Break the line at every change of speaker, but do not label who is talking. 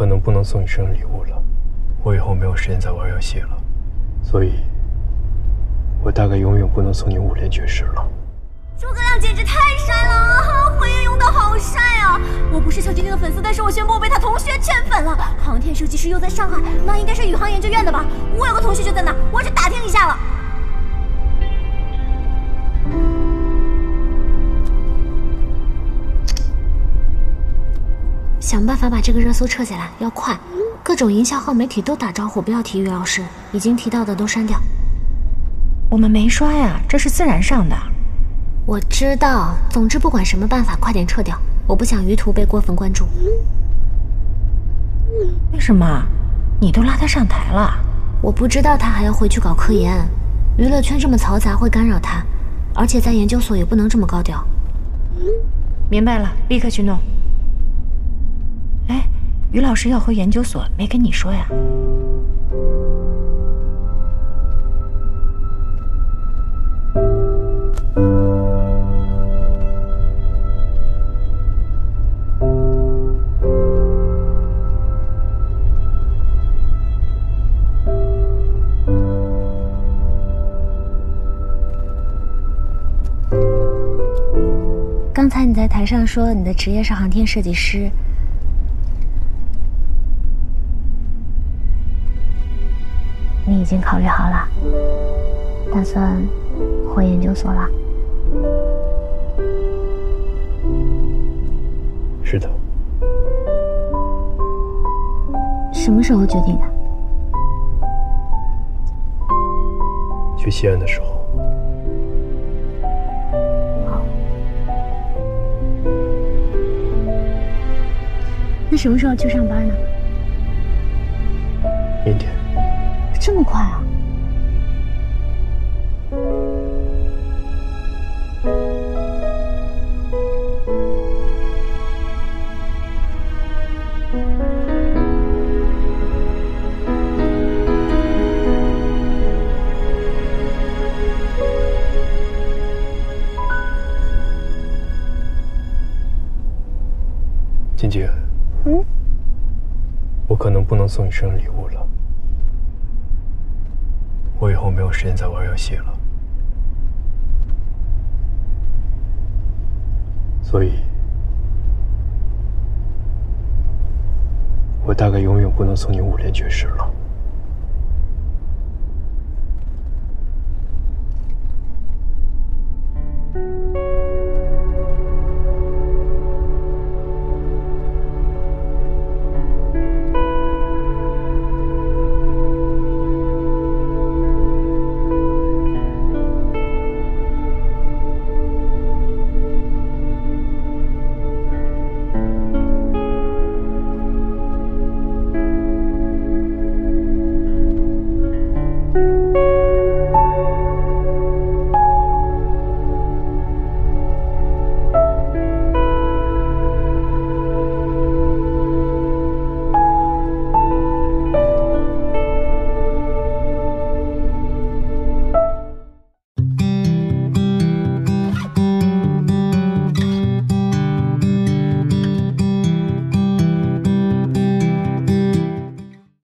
可能不能送你生日礼物了，我以后没有时间再玩游戏了，所以，我大概永远不能送你5连绝世了。
诸葛亮简直太帅了啊！火焰勇斗好帅啊！我不是小晶晶的粉丝，但是我宣布我被他同学圈粉了。航天设计师又在上海，那应该是宇航研究院的吧？我有个同学就在那，我去打听一下了。想办法把这个热搜撤下来，要快！各种营销号媒体都打招呼，不要提于老师，已经提到的都删掉。
我们没刷呀，这是自然上的。
我知道，总之不管什么办法，快点撤掉，我不想于途被郭粉关注。
为什么？你都拉他上台了？
我不知道他还要回去搞科研，娱乐圈这么嘈杂会干扰他，而且在研究所也不能这么高调。
明白了，立刻去弄。哎，于老师要回研究所，没跟你说呀？
刚才你在台上说你的职业是航天设计师，你已经考虑好了，打算回研究所了？
是的。
什么时候决定的？
去西安的时候。
那什么时候去上班呢？
明天。
这么快啊！
晶晶。我可能不能送你生日礼物了，我以后没有时间再玩游戏了，所以，我大概永远不能送你5连绝世了。